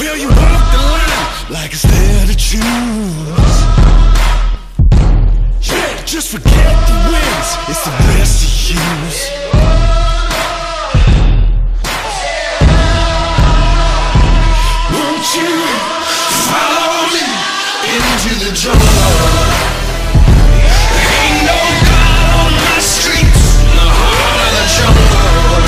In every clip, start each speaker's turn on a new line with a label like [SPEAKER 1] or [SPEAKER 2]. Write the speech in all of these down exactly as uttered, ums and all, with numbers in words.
[SPEAKER 1] Will you walk the line like it's there to choose? Yeah, just forget the wins, it's the best to use. Won't you follow me into the jungle? Ain't no God on my streets, in the heart of the jungle.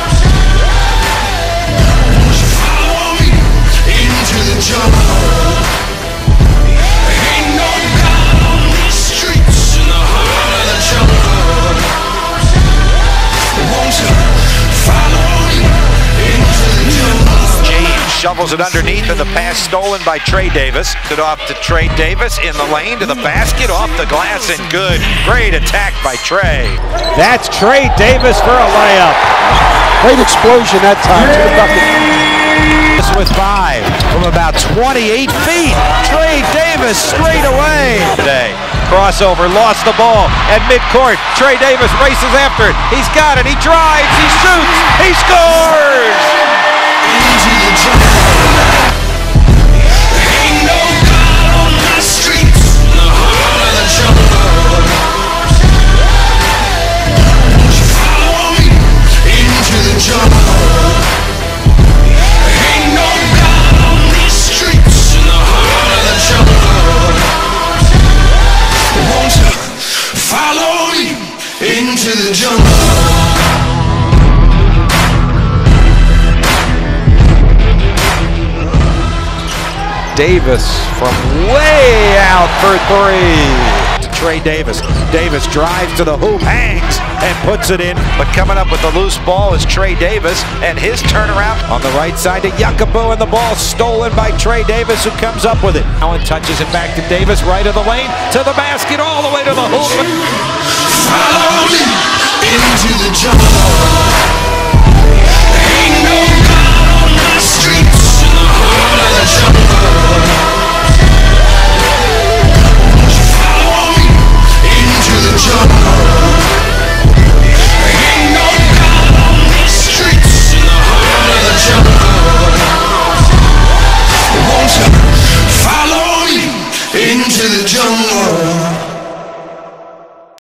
[SPEAKER 1] Won't you follow me into the jungle? Ain't no God on my streets, in the heart of the jungle. Won't you follow me into the jungle?
[SPEAKER 2] James shovels it underneath, and the pass stolen by Trey Davis. It off to Trey Davis in the lane to the basket, off the glass, and good. Great attack by Trey.
[SPEAKER 3] That's Trey Davis for a layup.
[SPEAKER 4] Great explosion that time to the bucket.
[SPEAKER 2] With five from about twenty-eight feet. Trey Davis straight away. Today, crossover, lost the ball at midcourt. Trey Davis races after it. He's got it. He drives. He shoots. He scores.
[SPEAKER 1] Into the jungle. Ain't no God on my streets, in the heart of the jungle. Won't you follow me into the jungle? Ain't no God on these streets, in the heart of the jungle. Won't you follow me into the jungle?
[SPEAKER 3] Davis from way out for three.
[SPEAKER 2] To Trey Davis. Davis drives to the hoop, hangs, and puts it in. But coming up with the loose ball is Trey Davis, and his turnaround on the right side to Yakubu, and the ball stolen by Trey Davis, who comes up with it. Allen touches it back to Davis, right of the lane, to the basket, all the way to the hoop.
[SPEAKER 1] Follow me into the jungle.